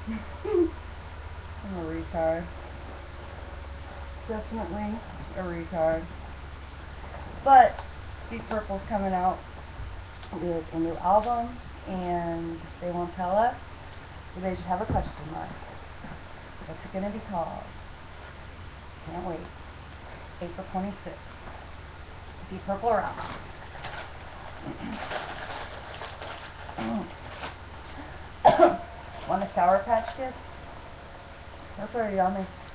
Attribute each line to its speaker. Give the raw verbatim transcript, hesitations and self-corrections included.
Speaker 1: I'm a retard. Definitely a retard. But Deep Purple's coming out with a new album, and they won't tell us, so they just have a question mark. What's it gonna be called? Can't wait. April twenty-sixth. Deep Purple Rama. Want a Sour Patch Kids? Those are yummy.